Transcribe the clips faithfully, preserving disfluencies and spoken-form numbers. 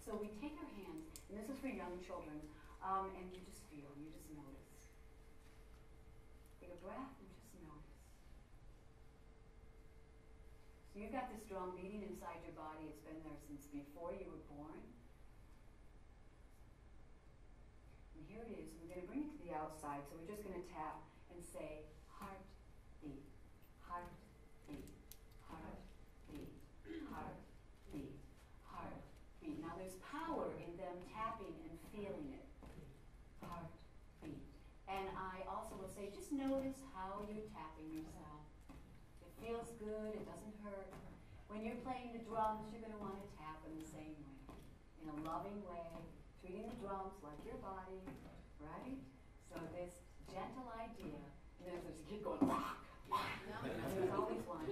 So we take our hands, and this is for young children, um, and you just feel, you just notice. Take a breath and just notice. So you've got this drum beating inside your body. It's been there since before you were born. And here it is. We're going to bring it to the outside. So we're just going to tap and say, heart, beat, heart, beat, heart, beat, heart, beat, heart, beat. Now there's power in them tapping and feeling it. Heart, beat. And I also will say, just notice how you're tapping yourself. It feels good, it doesn't hurt. When you're playing the drums, you're going to want to tap in the same way, in a loving way, treating the drums like your body, right? So this gentle idea, and then there's a kid going, rock, rock. There's always one.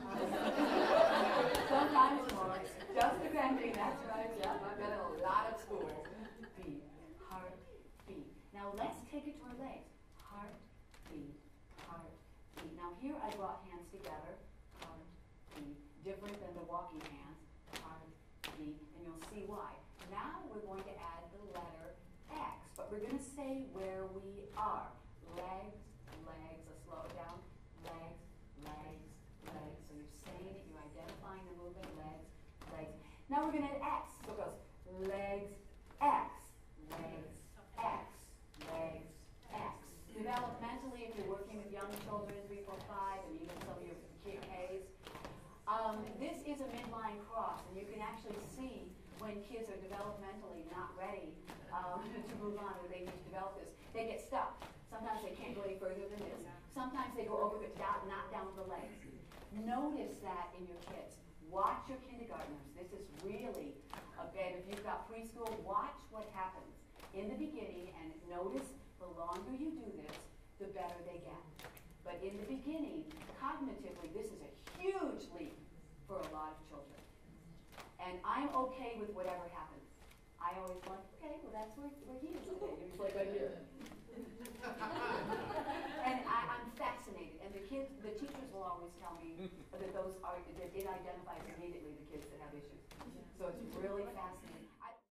Uh, sometimes more, just depending, that's right, yeah, I've got a lot of schools. Beat, heart, beat. Now let's take it to our legs. Heart, beat, heart, beat. Now here I brought hands together. Heart, beat. Different than the walking hands. Heart, beat. And you'll see why. Now we're going to add the letter X, but we're going to say where we are. Legs, legs. Let's slow it down. Legs, legs, legs. So you're saying it. You're identifying the movement. Legs, legs. Now we're going to add X. So it goes legs, X, legs, X, legs, X. Developmentally, if you're working with young children, three, four, five, and even some of your K Ks, um, this is a midline cross, and you can actually see when kids are developmentally not ready um, to move on, or they need to develop this. They get stuck. Sometimes they can't go any further than this. Sometimes they go over the down, not down the legs. Notice that in your kids. Watch your kindergartners. This is really, okay, if you've got preschool, watch what happens in the beginning, and notice the longer you do this, the better they get. But in the beginning, cognitively, this is a huge leap for a lot of children. And I'm okay with whatever happens. I always like, okay, well that's where, where he is today. He's like right here. And I, I'm fascinated. And the kids, the teachers will always tell me that those are, that it identifies immediately the kids that have issues. So it's really fascinating.